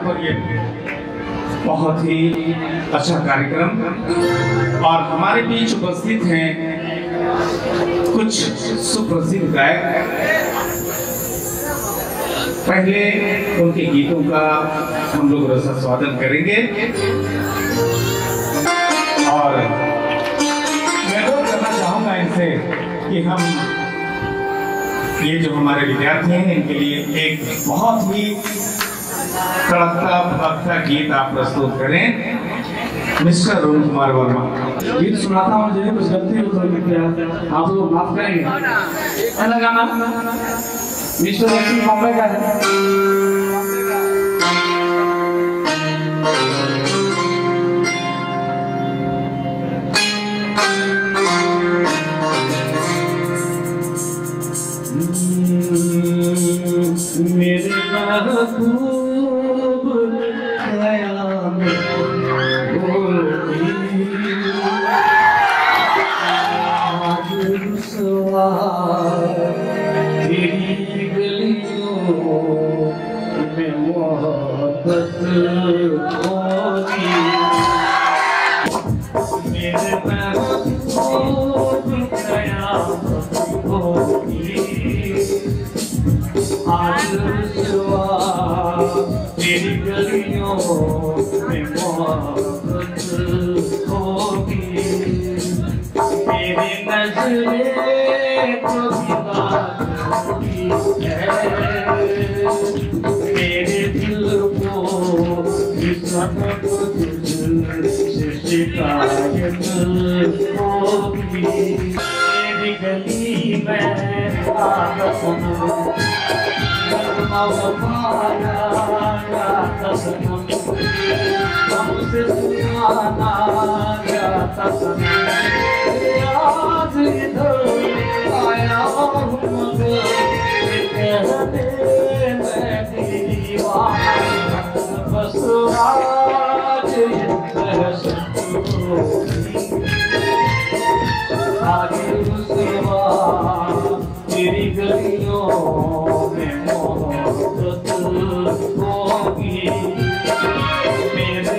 पर ये बहुत ही अच्छा कार्यक्रम। और हमारे बीच उपस्थित हैं कुछ सुप्रसिद्ध गायक। पहले उनके गीतों का हम लोग रसा स्वागत करेंगे और मैं अनुरोध करना चाहूंगा इनसे कि हम ये जो हमारे विद्यार्थी हैं इनके लिए एक बहुत ही तड़कता भड़कता गीत आप प्रस्तुत करें। मिस्टर अरुण कुमार वर्मा। गीत सुनाता हूँ, मुझे कुछ गलती हो तो आप लोग माफ करेंगे। पहला गाना मिस्टर XI बॉम्बे का है। मेरे महबूब ख्याल आज रुसवा तेरी गलियों में मोहब्बत होगी। मेरे महबूब ख्याल होगी आज रुसवा तेरी गलियों में मोहब्बत होगी। मेरी नजरें को भी है, मेरे दिल को सबक तुझसे शिकायत होगी। मेरी गली में हमसे सुनाना जाता आज इधर आया हूँ मगर कहने मैं दीवाना बस आज आगे रुसवा तेरी गलियों में मोहब्बत होगी। मेरे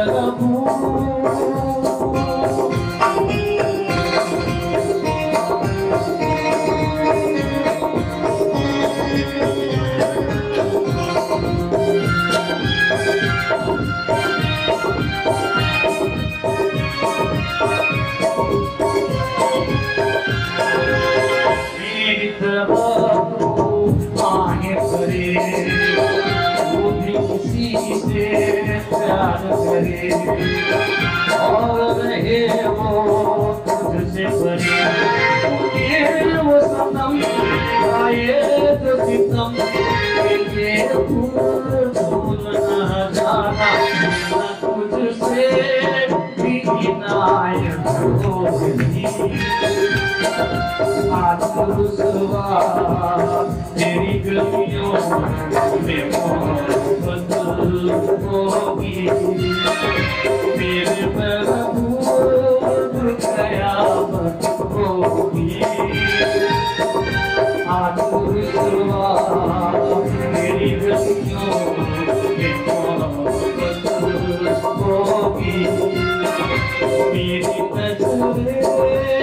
और रहे वो तुझसे परे, ये वो सनम आए तो सितम, ये भूल न जाना तुझसे भी इनायत होगी। आज रुसवा तेरी गलियों में मोहब्बत होगी। मेरे महबूब क़यामत होगी। आज रुसवा तेरी गलियों में मोहब्बत होगी। मेरी नज़रें